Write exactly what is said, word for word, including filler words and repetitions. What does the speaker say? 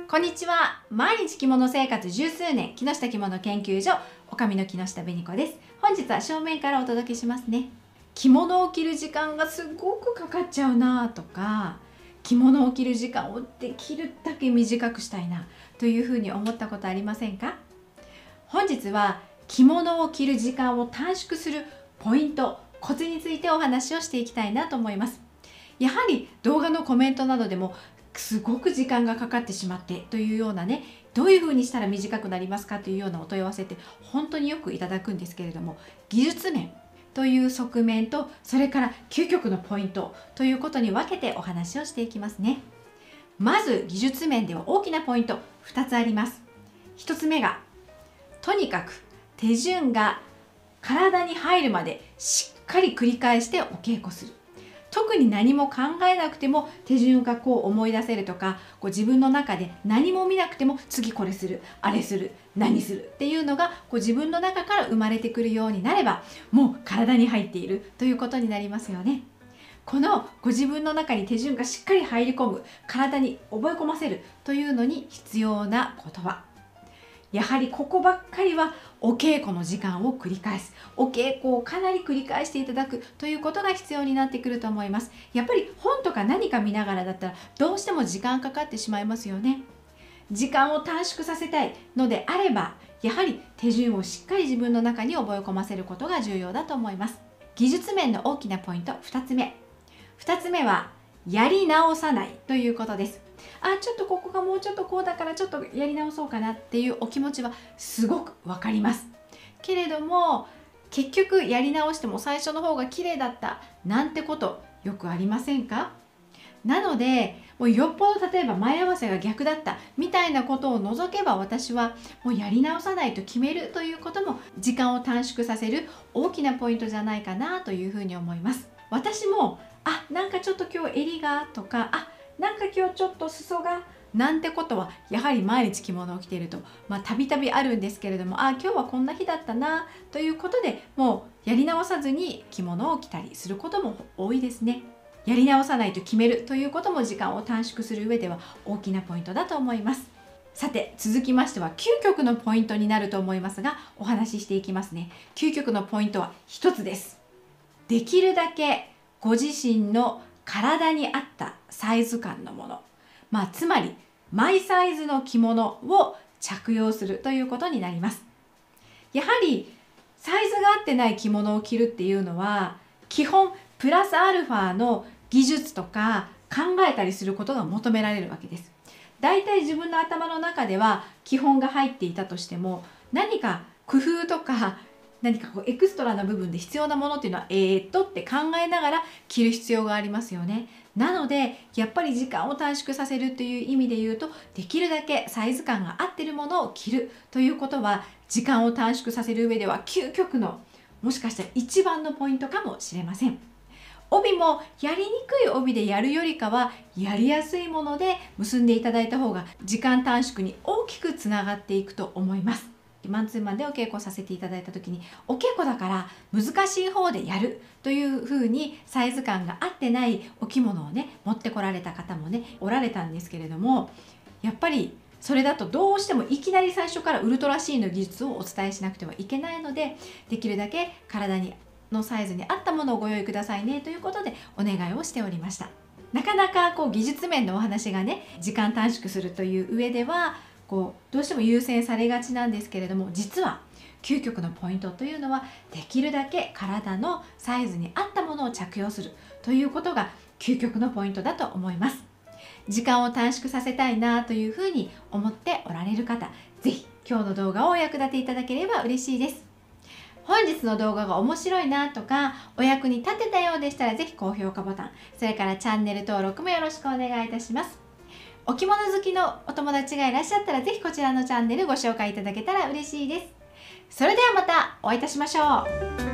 こんにちは。毎日着物生活十数年、木下着物研究所、女将の木下紅子です。本日は正面からお届けしますね。着物を着る時間がすごくかかっちゃうなとか、着物を着る時間をできるだけ短くしたいなというふうに思ったことありませんか？本日は着物を着る時間を短縮するポイント、コツについてお話をしていきたいなと思います。やはり動画のコメントなどでもすごく時間がかかってしまってというようなね、どういう風にしたら短くなりますかというようなお問い合わせって本当によくいただくんですけれども、技術面という側面と、それから究極のポイントということに分けてお話をしていきますね。まず技術面では大きなポイントふたつあります。ひとつめが、とにかく手順が体に入るまでしっかり繰り返してお稽古する。特に何も考えなくても手順がこう思い出せるとか、こう自分の中で何も見なくても次これする、あれする、何するっていうのがこう自分の中から生まれてくるようになれば、もう体に入っているということになりますよね。このご自分の中に手順がしっかり入り込む、体に覚え込ませるというのに必要な言葉、やはりここばっかりはお稽古の時間を繰り返す、お稽古をかなり繰り返していただくということが必要になってくると思います。やっぱり本とか何か見ながらだったらどうしても時間かかってしまいますよね。時間を短縮させたいのであれば、やはり手順をしっかり自分の中に覚え込ませることが重要だと思います。技術面の大きなポイントふたつめ。ふたつめはやり直さないということです。あ、ちょっとここがもうちょっとこうだからちょっとやり直そうかなっていうお気持ちはすごくわかりますけれども、結局やり直しても最初の方が綺麗だったなんてことよくありませんか？なのでもうよっぽど例えば前合わせが逆だったみたいなことを除けば、私はもうやり直さないと決めるということも時間を短縮させる大きなポイントじゃないかなというふうに思います。私もあ、なんかちょっと今日襟がとか、あ、なんか今日ちょっと裾がなんてことはやはり毎日着物を着ているとまあたびたびあるんですけれども、あ、今日はこんな日だったなということで、もうやり直さずに着物を着たりすることも多いですね。やり直さないと決めるということも時間を短縮する上では大きなポイントだと思います。さて続きましては究極のポイントになると思いますが、お話ししていきますね。究極のポイントはひとつです。できるだけご自身の体に合ったサイズ感のもの、まあ、つまりマイサイズの着物を着用するということになります。やはりサイズが合ってない着物を着るっていうのは、基本プラスアルファの技術とか考えたりすることが求められるわけです。だいたい自分の頭の中では基本が入っていたとしても、何か工夫とか何かこうエクストラな部分で必要なものっていうのはえーっとって考えながら着る必要がありますよね。なのでやっぱり時間を短縮させるっていう意味で言うと、できるだけサイズ感が合ってるものを着るということは、時間を短縮させる上では究極の、もしかしたら一番のポイントかもしれません。帯もやりにくい帯でやるよりかは、やりやすいもので結んでいただいた方が時間短縮に大きくつながっていくと思います。マンツーマンでお稽古させていただいた時に、お稽古だから難しい方でやるというふうにサイズ感が合ってないお着物をね持ってこられた方もねおられたんですけれども、やっぱりそれだとどうしてもいきなり最初からウルトラ シー の技術をお伝えしなくてはいけないので、できるだけ体にのサイズに合ったものをご用意くださいねということでお願いをしておりました。なかなかこう技術面のお話がね時間短縮するという上ではこうどうしても優先されがちなんですけれども、実は究極のポイントというのは、できるだけ体のサイズに合ったものを着用するということが究極のポイントだと思います。時間を短縮させたいなというふうに思っておられる方、是非今日の動画をお役立ていただければ嬉しいです。本日の動画が面白いなとかお役に立てたようでしたら、是非高評価ボタン、それからチャンネル登録もよろしくお願いいたします。お着物好きのお友達がいらっしゃったら、ぜひこちらのチャンネルご紹介いただけたら嬉しいです。それではまたお会いいたしましょう。